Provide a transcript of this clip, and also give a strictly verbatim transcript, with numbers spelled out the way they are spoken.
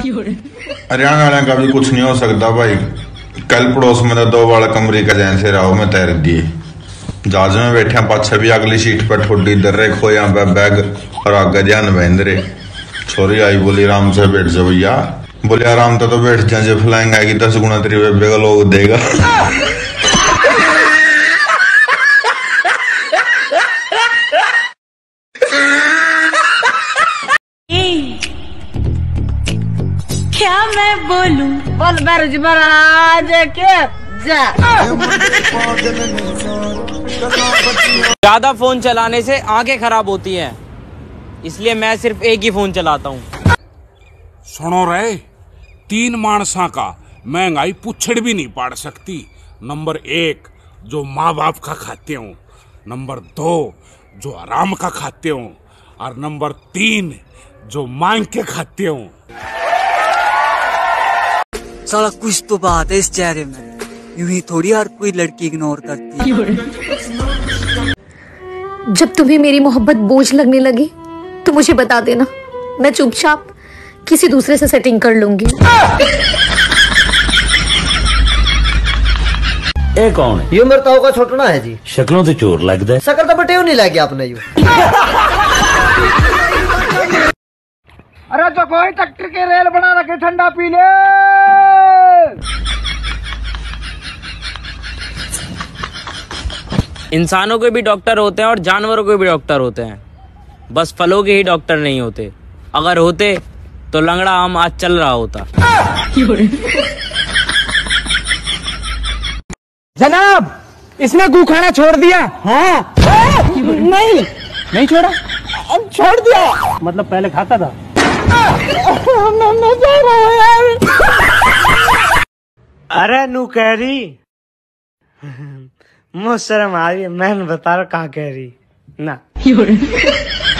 हरियाणा वाले का भी कुछ नहीं हो सकता भाई। कल पड़ोस में तो दो बाल कमरी का जैसे राव में तैर दिए। जहाज में बैठे पाछे भी अगली सीट पर ठोडी दर रहे खोया बैग और आगे ध्यान बहन रहे। छोरी आई बोली आराम से बैठ जाओ भैया। बोले आराम तो, तो बैठ जाए फ्लाइंग आएगी दस गुना तेरी बेबे का लोग देगा। क्या मैं बोलूं बोल बरज बराज के जा। ज्यादा फोन चलाने से आंखें खराब होती हैं, इसलिए मैं सिर्फ एक ही फोन चलाता हूँ। सुनो रे, तीन मानसा का महंगाई पुछड़ भी नहीं पाड़ सकती। नंबर एक जो माँ बाप का खाते हो, नंबर दो जो आराम का खाते हो, और नंबर तीन जो मांग के खाते हो। साला कुछ तो बात है इस चेहरे में, यूं ही थोड़ी हर कोई लड़की इग्नोर करती है। जब तुम्हें मेरी मोहब्बत बोझ लगने लगी तो मुझे बता देना, मैं चुपचाप किसी दूसरे से सेटिंग कर लूंगी। ए कौन है? ये मरता होगा छोटना है जी। शक्लों तो चोर लगता है। शक्ल तो बटे नहीं लगे आपने यू। अरे तो कोई ट्रैक्टर के रेल बना रखे, ठंडा पी ले। इंसानों के भी डॉक्टर होते हैं और जानवरों के भी डॉक्टर होते हैं, बस फलों के ही डॉक्टर नहीं होते। अगर होते तो लंगड़ा आम आज चल रहा होता। जनाब, इसने गू खाना छोड़ दिया। हाँ? नहीं नहीं छोड़ा, अब छोड़ दिया। मतलब पहले खाता था। अरे नू कह रही मुझ शर्म आ रही है, मैंने बता रहा कहाँ कह रही ना।